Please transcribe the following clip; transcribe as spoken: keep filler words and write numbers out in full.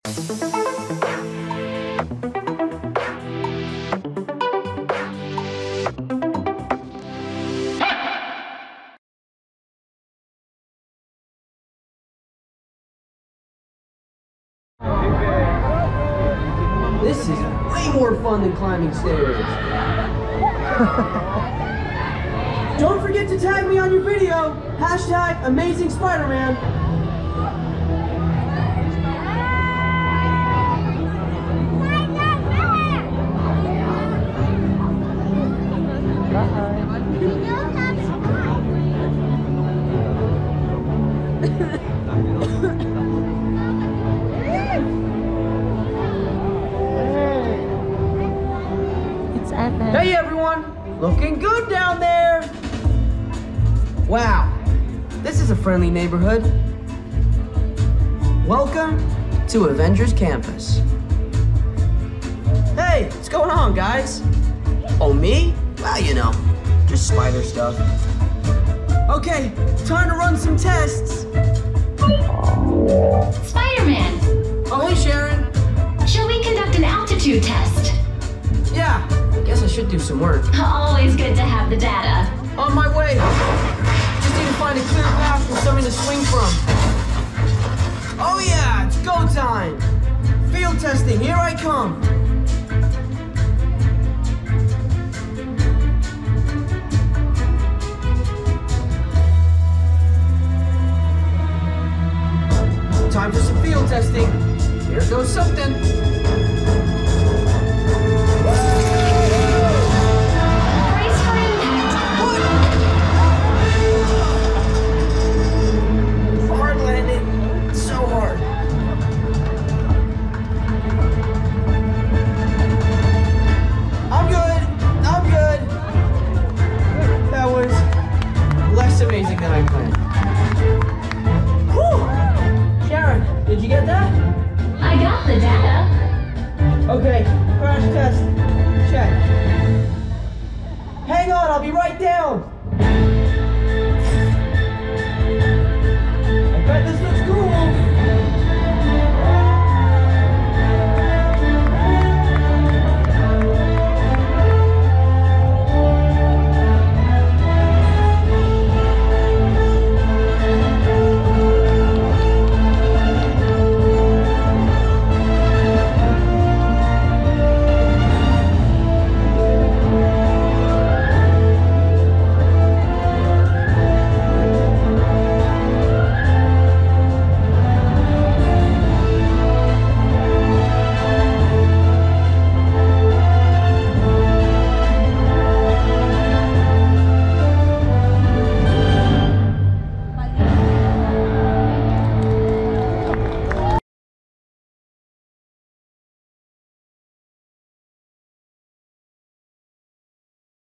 This is way more fun than climbing stairs. Don't forget to tag me on your video. Hashtag Amazing Spider-Man. Hey everyone! Looking good down there! Wow, this is a friendly neighborhood. Welcome to Avengers Campus. Hey, what's going on, guys? Oh, me? Well, you know, just spider stuff. Okay, time to run some tests. Spider-Man! Oh, hey, Sharon. Shall we conduct an altitude test? Yeah, I guess I should do some work. Always good to have the data. On my way. Just need to find a clear path for something to swing from. Oh yeah, it's go time. Field testing, here I come. Time for some field testing. Here goes something. Amazing than I planned. Whew. Sharon, did you get that? I got the data. Okay, crash test. Check. Hang on, I'll be right down. I bet this looks cool.